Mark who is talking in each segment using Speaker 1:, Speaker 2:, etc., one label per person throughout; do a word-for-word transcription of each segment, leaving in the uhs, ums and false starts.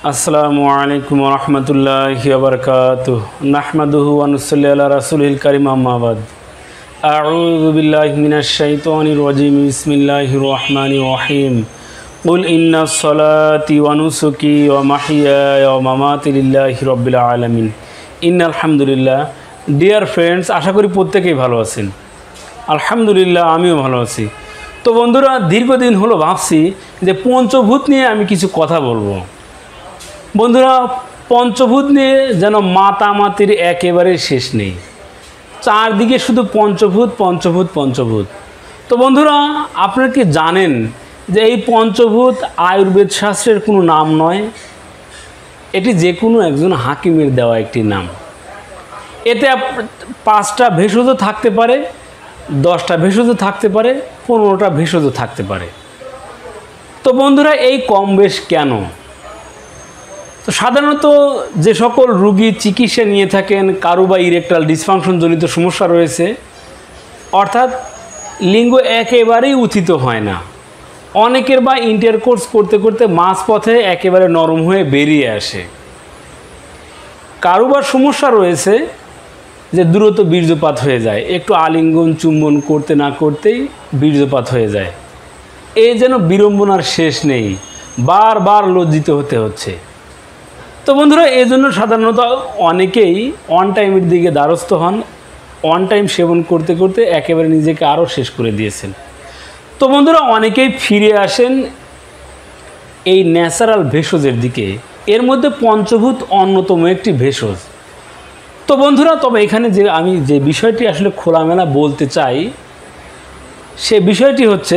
Speaker 1: আসসালামু আলাইকুম ওয়া রাহমাতুল্লাহি ওয়া বারাকাতুহু নাহমাদুহু ওয়া নুসাল্লি আলা রাসূলিল কারীম আম্মা বাদ আউযু বিল্লাহি মিনাশ শাইতানির রাজীম বিসমিল্লাহির রহমানির রহিম কুল ইন্নাস সালাতি ওয়া নুসুকি ওয়া মাহইয়ায়া ওয়া মামাতি লিল্লাহি রাব্বিল আলামিন ইন্নাল হামদুলিল্লাহ। ডিয়ার ফ্রেন্ডস, আশা করি প্রত্যেকেই ভালো আছেন। আলহামদুলিল্লাহ, আমিও ভালো আছি। তো বন্ধুরা, দীর্ঘদিন হলো ভাবছি যে পঞ্চভূত নিয়ে আমি কিছু কথা বলবো। বন্ধুরা, পঞ্চভূত নিয়ে যেন মাতামাতির একেবারে শেষ নেই, চারদিকে শুধু পঞ্চভূত পঞ্চভূত পঞ্চভূত। তো বন্ধুরা, আপনারা কি জানেন যে এই পঞ্চভূত আয়ুর্বেদ শাস্ত্রের কোনো নাম নয়, এটি যে কোনো একজন হাকিমের দেওয়া একটি নাম। এতে পাঁচটা ভেষজ থাকতে পারে, দশটা ভেষজ থাকতে পারে, পনেরোটা ভেষজ থাকতে পারে। তো বন্ধুরা, এই কম বেশ কেন? তো সাধারণত যে সকল রোগী চিকিৎসা নিয়ে থাকেন, কারো বা ইরেকটাল ডিসফাংশনজনিত সমস্যা রয়েছে, অর্থাৎ লিঙ্গ একেবারেই উত্থিত হয় না, অনেকের বা ইন্টারকোর্স করতে করতে মাঝপথে একেবারে নরম হয়ে বেরিয়ে আসে, কারো বা সমস্যা রয়েছে যে দ্রুত বীর্যপাত হয়ে যায়, একটু আলিঙ্গন চুম্বন করতে না করতেই বীর্যপাত হয়ে যায়। এই যেন বিড়ম্বনার শেষ নেই, বারবার লজ্জিত হতে হচ্ছে। তো বন্ধুরা, এই জন্য সাধারণত অনেকেই অন টাইমের দিকে দ্বারস্থ হন, অন টাইম সেবন করতে করতে একেবারে নিজেকে আরও শেষ করে দিয়েছেন। তো বন্ধুরা, অনেকেই ফিরে আসেন এই ন্যাচারাল ভেষজের দিকে। এর মধ্যে পঞ্চভূত অন্যতম একটি ভেষজ। তো বন্ধুরা, তবে এখানে যে আমি যে বিষয়টি আসলে খোলামেলা বলতে চাই, সে বিষয়টি হচ্ছে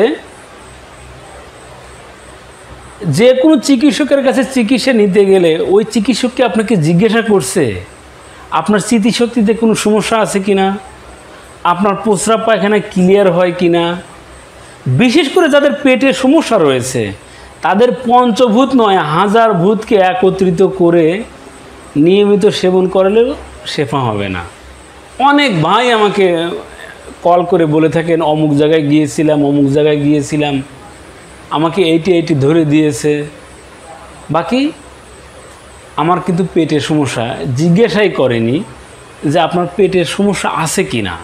Speaker 1: যে কোনো চিকিৎসকের কাছে চিকিৎসা নিতে গেলে ওই চিকিৎসককে আপনাকে জিজ্ঞাসা করছে আপনার স্মৃতিশক্তিতে কোনো সমস্যা আছে কি না, আপনার প্রস্রাব পায়খানা ক্লিয়ার হয় কি না। বিশেষ করে যাদের পেটের সমস্যা রয়েছে তাদের পঞ্চভূত নয়, হাজার ভূতকে একত্রিত করে নিয়মিত সেবন করলেও শেফা হবে না। অনেক ভাই আমাকে কল করে বলে থাকেন, অমুক জায়গায় গিয়েছিলাম অমুক জায়গায় গিয়েছিলাম আমাকে এইটি এইটি ধরে দিয়েছে, বাকি আমার কিন্তু পেটের সমস্যা, জিজ্ঞাসাই করেনি যে আপনার পেটের সমস্যা আছে কি না।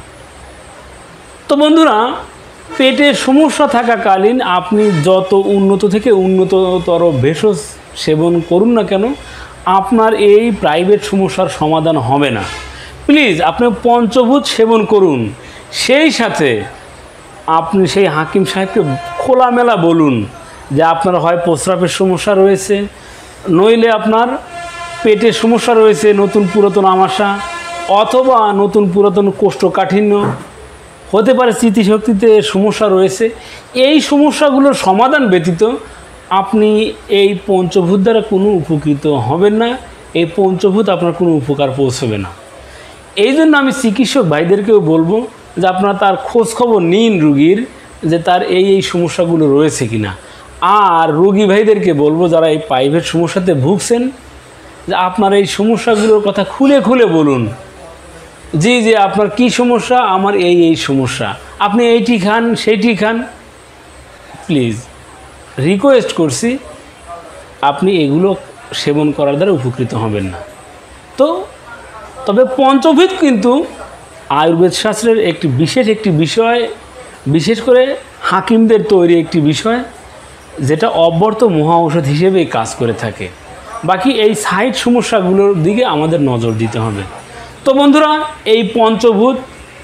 Speaker 1: তো বন্ধুরা, পেটের সমস্যা থাকাকালীন আপনি যত উন্নত থেকে উন্নততর ভেষজ সেবন করুন না কেন, আপনার এই প্রাইভেট সমস্যার সমাধান হবে না। প্লিজ আপনি পঞ্চভূত সেবন করুন, সেই সাথে আপনি সেই হাকিম সাহেবকে খোলামেলা বলুন যে আপনার হয় প্রস্রাবের সমস্যা রয়েছে, নইলে আপনার পেটের সমস্যা রয়েছে, নতুন পুরাতন আমাশা, অথবা নতুন পুরাতন কোষ্ঠকাঠিন্য, হতে পারে স্মৃতিশক্তিতে সমস্যা রয়েছে। এই সমস্যাগুলোর সমাধান ব্যতীত আপনি এই পঞ্চভূত দ্বারা কোনো উপকৃত হবেন না, এই পঞ্চভূত আপনার কোনো উপকার পৌঁছবে না। এই জন্য আমি চিকিৎসক ভাইদেরকেও বলবো যে আপনারা তার খোঁজ খবর নিন রুগীর, যে তার এই এই সমস্যাগুলো রয়েছে কি না। আর রোগী ভাইদেরকে বলবো যারা এই প্রাইভেট সমস্যাতে ভুগছেন, যে আপনার এই সমস্যাগুলোর কথা খুলে খুলে বলুন, জি যে আপনার কি সমস্যা, আমার এই এই সমস্যা, আপনি এইটি খান সেইটি খান। প্লিজ রিকোয়েস্ট করছি, আপনি এগুলো সেবন করার দ্বারা উপকৃত হবেন না। তো তবে পঞ্চভূত কিন্তু আয়ুর্বেদ শাস্ত্রের একটি বিশেষ একটি বিষয়, বিশেষ করে হাকিমদের তৈরি একটি বিষয়, যেটা অব্যর্থ মহা ঔষধ হিসেবেই কাজ করে থাকে। বাকি এই সাইড সমস্যাগুলোর দিকে আমাদের নজর দিতে হবে। তো বন্ধুরা, এই পঞ্চভূত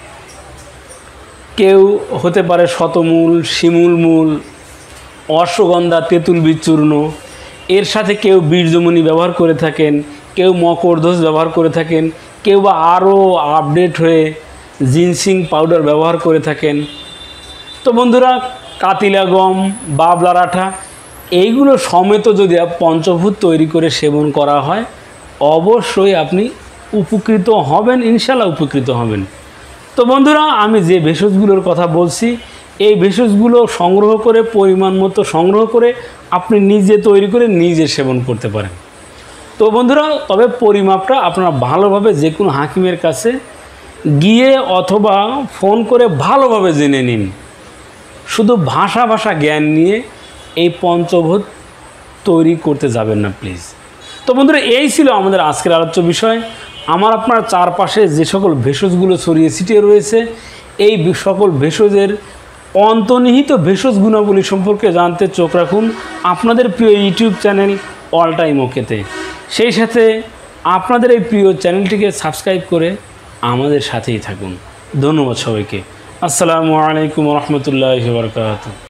Speaker 1: কেউ হতে পারে শতমূল, শিমুল মূল, অশ্বগন্ধা, তেঁতুল বীজ চূর্ণ, এর সাথে কেউ বীর্যমণি ব্যবহার করে থাকেন, কেউ মকরধ্বজ ব্যবহার করে থাকেন, কেউ বা আরও আপডেট হয়ে জিনসিং পাউডার ব্যবহার করে থাকেন। তো বন্ধুরা, কাতিলা গম, বাবলার আঠা, এইগুলো সমেত যদি পঞ্চভূত তৈরি করে সেবন করা হয়, অবশ্যই আপনি উপকৃত হবেন, ইনশাল্লাহ উপকৃত হবেন। তো বন্ধুরা, আমি যে ভেষজগুলোর কথা বলছি, এই ভেষজগুলো সংগ্রহ করে, পরিমাণ মতো সংগ্রহ করে আপনি নিজে তৈরি করে নিজে সেবন করতে পারেন। তো বন্ধুরা, তবে পরিমাপটা আপনারা ভালোভাবে যে কোনো হাকিমের কাছে গিয়ে অথবা ফোন করে ভালোভাবে জেনে নিন। শুধু ভাষা ভাষা জ্ঞান নিয়ে এই পঞ্চভূত তৈরি করতে যাবেন না প্লিজ। তো বন্ধুরা, এই ছিল আমাদের আজকের আলোচ্য বিষয়। আমার আপনার চারপাশে যে সকল ভেষজগুলো ছড়িয়ে ছিটিয়ে রয়েছে, এই সকল ভেষজের অন্তর্নিহিত ভেষজ গুণাবলী সম্পর্কে জানতে চোখ রাখুন আপনাদের প্রিয় ইউটিউব চ্যানেল অল টাইম ওকেতে। সেই সাথে আপনাদের এই প্রিয় চ্যানেলটিকে সাবস্ক্রাইব করে আমাদের সাথেই থাকুন। ধন্যবাদ সবাইকে। আসসালামু আলাইকুম রহমতুল্লাহি ওয়া বারাকাতুহু।